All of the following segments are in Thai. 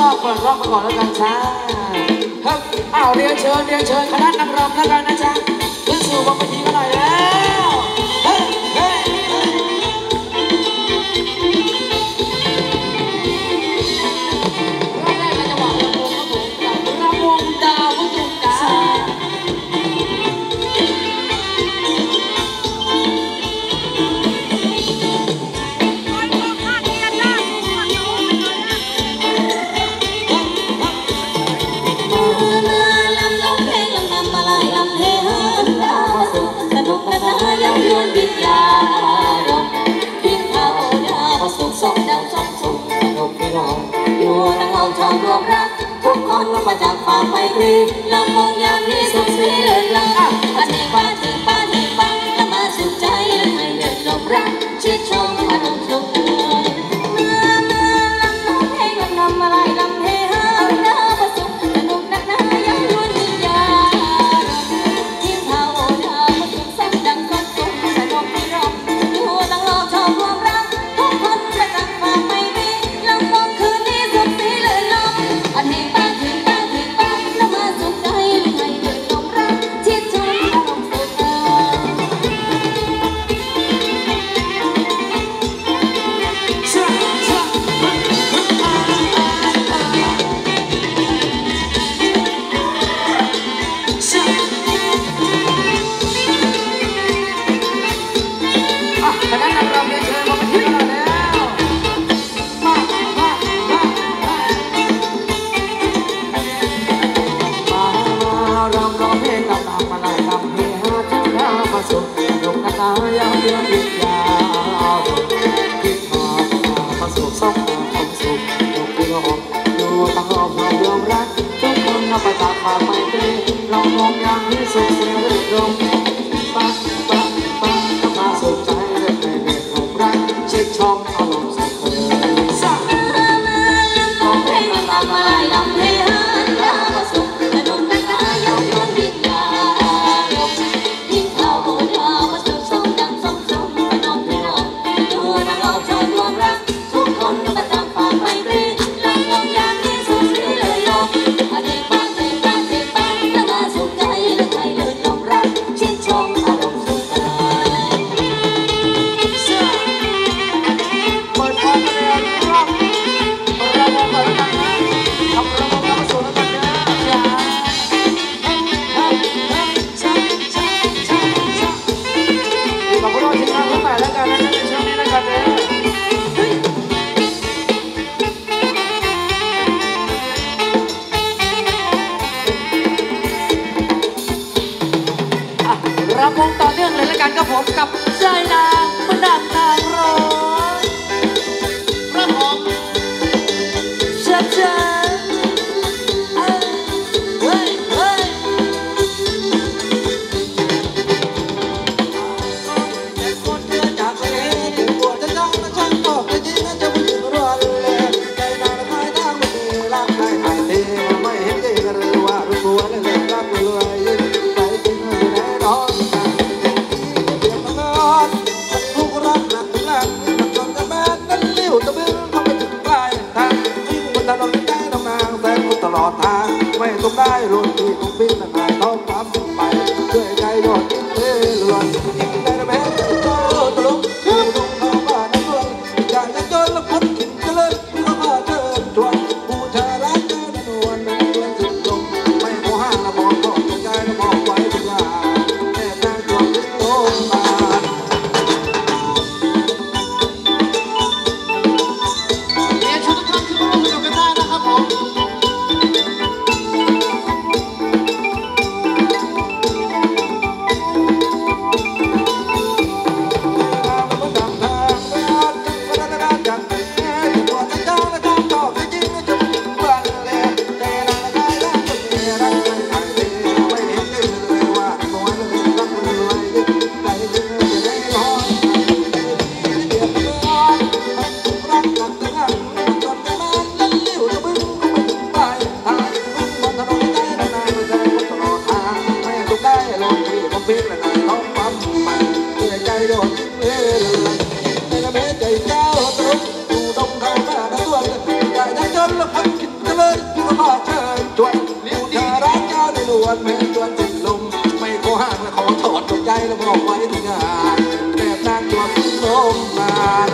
เปิดรอบมาก่อนแล้วกันจ้าเฮ้ยอ้าวเรียนเชิญคณะนักรำแล้วกันนะจ๊ะขึ้นสู่บนเวทีกันหน่อยแล้วเฮ้ยเฮ้ยรอบแรกเราจะบอกรำวงดาวผู้ตุงกายังยวนวิญญาณทิ้งเขาดาวสุขสมดังสมสุขสนุกที่เราอยู่ตั้งเอาชอบรวมรักทุกคนมาจากความไมตรีลำมองยามนี้สุขสีเลิศลังปฏิบัติถึงปฏิบัติและมาสุขใจและไม่เลิศลมรักชิดชมอารมณ์สุขลำอะไรลำเฮฮาดาวประสุขสนุกนักหนายังยวนวิญญาณทิ้งเขาดาวมาสุขสมดังสมสุขสนุกที่เราอยู่ตั้งเราชอบรวมรักทุกคนมาจากความไม่มีลำมองคืนนี้สุขสีเลิศลมอันนี้ป้าถึงแล้วมาสุขใจไม่เลิศลมรักชิดชมอารมณ์สุขคณะนางรำเรียนเชิญมาเป็นที่กันแล้วมารำร้องเพลงลำมาไล่ลำเฮฮาทั้งราประสุขสนุกนักหนายังเดือนวิญญาณคิดมาประสุขสมความสุขสนุกที่เราอยู่ตั้งรอบรวมรักทุกคนนับจากความไม่ตรีเรามองอย่างที่สุขเสียงลมมาสุขใจและไม่เด็ดลมรักชิดชมอารมณ์สุขร้องเพลงลำมาไล่ลำเฮฮาทั้งราประสุขสนุกนักหนายังเดือนวิญญาณทิ้งเขาดาวมาสุขสมดังสมสมสนุกที่เราอยู่ตั้งเราชอบรวมรักทุกคนมาจากความไม่ตรีลำมองอย่างนี้สุขสีเลยลมอดีตบ้านและมาสุขใจและใจเลิศลมรักชิดชมอารมณ์สุขเปิดพอกันเลยครับเรามองไปแล้วกันนะทำเรามองแล้วมาสู่แล้วกันนะจ้าดีกว่าพวกเราทีมงานรุ่นใหม่แล้วกันนะในช่วงนี้แล้วกันนะรำวงต่อเนื่องเลยแล้วกันครับผมกับใจนางมันนางร้อยครับผมชัดเจนเฮ้ยแต่คนเดินจากทะเลปวดจะจ้องและช่างตอบจะยิ้มจะวิ่งรัวเลยใจนางคอยทางไม่ดีรักใครหายทีไม่เห็นดีกันเลยว่ารู้ตัวเลยรักรวยใจจริงอยู่แน่นอนทุกรักหนักหนักจนจะแบนนั้นเลี้ยวตะบึ้งเข้าไปถึงปลายทางวิ่งบนถนนใจน้ำนางแสนตลอดทางไม่ต้องได้รุ่นที่ต้องปิ้งต่างหากต้องทำไปด้วยใจยอดยิ่งเท่ล้วนยิ่งได้ระเบิดใจโตตลกคือตรงเข้าบ้านนั่งอยากจะจนและพ้นถิ่นเจริญเข้ามาเดินชวนผู้ชายรักเดินนวลนั่งเดินสุดลงไม่โมห้างละมองก็ใจละมองไว้ทุกอย่างแน่นางจวงโตมาเเลยพี่ก็ขอเชิญชวนเลี้ยวเธอรักเจ้าในล้วนไม่ชวนติดลมไม่ขอห่างและขอถอดใจแล้วบอกไว้ที่งานแบบนางตัวพี่ลมมา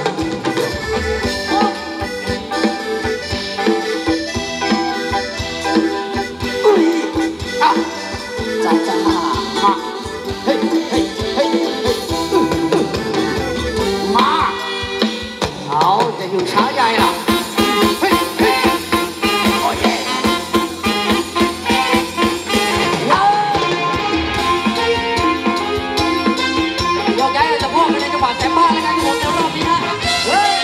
จ้าจ้ามาเฮ้ยเฮ้ยเฮ้ยเฮ้ยมาเอาจะอยู่ช้าใหญ่ล่ะเฮ้ยเฮ้ยโอ้ยโยกย้ายจะพ่อไปในจังหวัดแต่บ้านแล้วกันที่ผมในรอบนี้นะเฮ้ย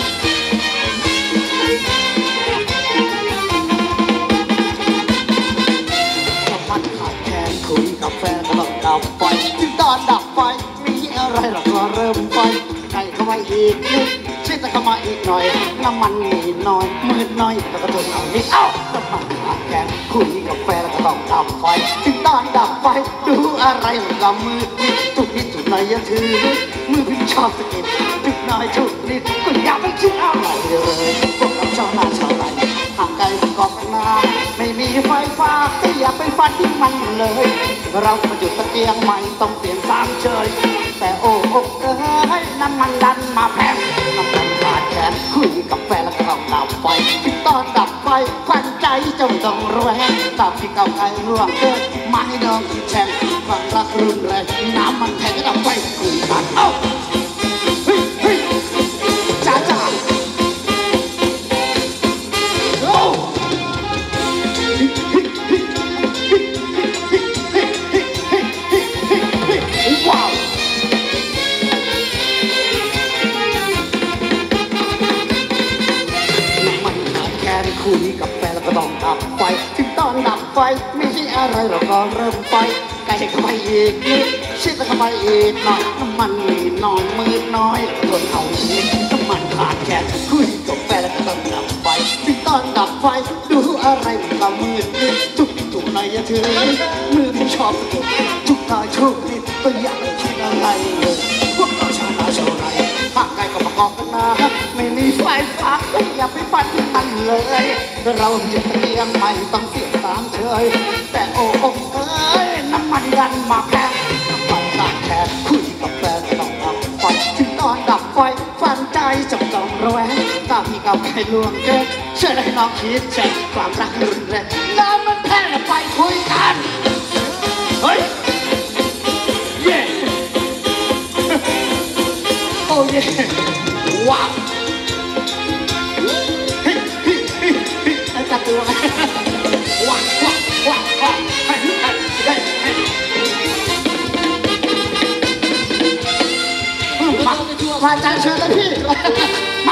คุยกับแฟนก็ต้องดับไฟถึงตอนดับไฟมีอะไรหรอกก็เริ่มไฟใกล้เข้ามาอีกนิดชิดเข้ามาอีกหน่อยน้ำมันมีน้อยมืดน้อยแล้วก็ทนเอานิดเอ้าน้ำมันขาดแคลนคุยกับแฟนก็ต้องดับไฟถึงตอนดับไฟดูอะไรหรอกก็มืดนิดทุกนิดทุกหน่อยอย่าถือมือพี่ชอบสกินทุกหน่อยทุกนิดก็อย่าไปคิดอะไรเลยพวกเราชาวนาชาวไร่ห่างไกลกองนาไม่มีไฟฟ้าก็อย่าไปฟันที่มันเลยเรามาจุดตะเกียงใหม่ต้องเปลี่ยนสามเฉยแต่โอ้เอ้ยน้ำมันดันมาแพงน้ำมันขาดแคลนคุยกับแฟนแล้วก็ต้องดับไฟถึงตอนดับไฟควันใจเจ้าต้องระแวงตับที่เก่าไกลร่วงเกินมาให้น้องอีกแช่งความรักรุนแรงน้ำมันแทงก็ดับไฟคุยกันเอ้าเฮ้ยเฮ้ยจ้าจ้าว้าวมันขาดแคลนคุยกับแฟนแล้วก็ต้องดับไฟถึงตอนดับไฟไม่ใช่อะไรเราก็เริ่มไฟใกล้เข้าไปอีกนิดชิดเข้าไปอีกหน่อยน้ำมันมีน้อยมืดน้อยทนเอานิดน้ำมันขาดแคลนคุยกับแฟนแล้วก็ต้องดับไฟถึงตอนดับไฟดูอะไรมันก็มืดนิดทุกหน่อยอย่าถือมือพี่ชอบทุกหน่อยทุกนิดก็อย่าไปคิดอะไรเลยพวกเราชาวนาชาวไร่ห่างไกลก็ประกอบกันมาไม่มีไฟฟ้าก็อย่าไปฟันที่มันเลยเราจะเตรียมใหม่ต้องเสียตามเฉยแต่โอ้เอ้ยน้ำมันดันมาแพงน้ำมันขาดแคลนคุยกับแฟนต้องดับไฟถึงตอนดับไฟฟันใจจะต้องระแวงตามที่เก่าใครล่วงเกินเชื่อให้น้องคิดใจความรักรุนแรงน้ำมันแพงไปคุยกันเฮ้ยเย่โอ้เย่ว้าวจับตัวว้าวว้าวว้าวให้มาจานเชิญเลยพี่มา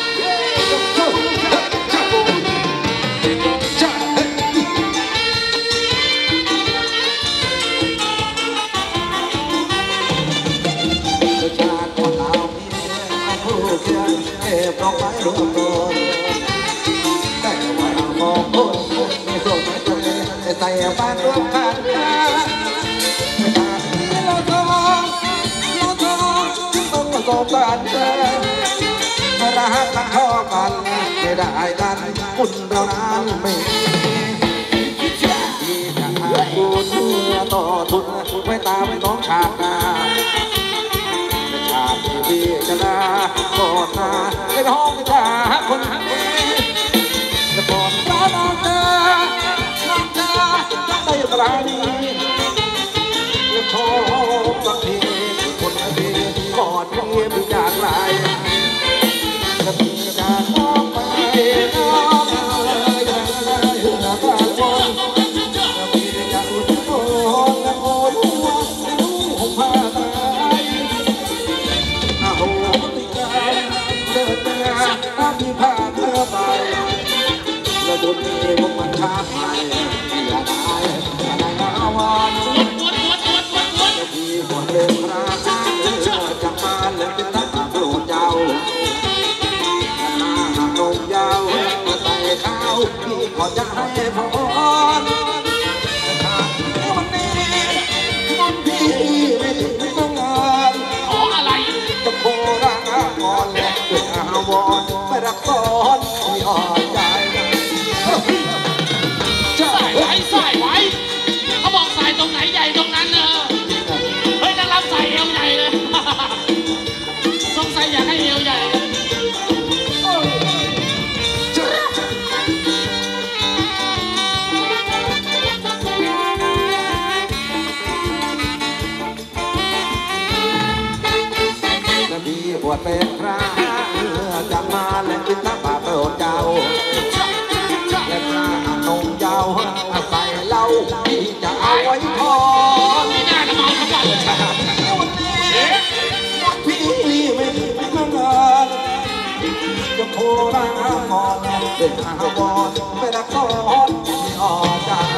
ดอกไม้รวมตัวแต่ว่าเรามองคนไม่ส่งไม่ตัวแต่ใส่บ้านรวมกันไม่ได้เราทองจึงต้องมาสบกันรักกันชอบกันไม่ได้กันคุณเรานั้นไม่ที่จะหาคุณเมื่อต่อทุนไม่ตามน้องชาตินาชาติที่จะลาก่อนนาในห้องจะคนนี้จะก่อนฟ้าน้องเธอได้กลาดีจะขอสักทีคนนี้ก่อนพี่ไม่อยากไล่จะพี่จะขอไปน้องเลยจะตาบอลจะพี่จะอุ่นโอนและโอนหัวหัวผ้าตายโอ้ติกาเดินเดินพี่พาเธอไปแล้วโดนเมียพวกมันท้าทายอย่าได้มาวันจะพี่คนเดินราจากบ้านแล้วเป็นทัพโปรดเจ้าหน้านมยาวใส่ข้าวพี่ขอจะให้พรวันนี้วันพี่ไม่ถึงต้องงานขออะไรจะโคราก่อนและเป็นอาวรไม่รักซ้อนไม่อ่อนใจวดเป็นพระจะมาและกินน้ำปลาโปรดเจ้าและพระนงเจ้าอาศัยเล่าที่จะเอาไว้ทอนไม่น่าจะเมาทั้งวันวันนี้พี่ไม่มีเงินจะโคราก่อนเป็นอาบอนไม่รักซ้อน